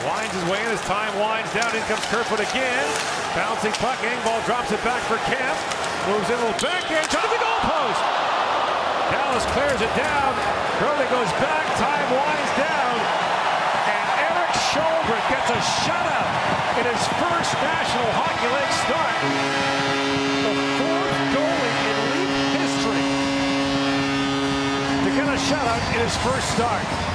Winds his way in as time winds down. In comes Kerfoot again. Bouncing puck. Engvall drops it back for Kemp. Moves in a little backhand. Shot at the goalpost. Dallas clears it down. Curley goes back. Time winds down. And Erik Källgren gets a shutout in his first National Hockey League start. The fourth goalie in league history to get a shutout in his first start.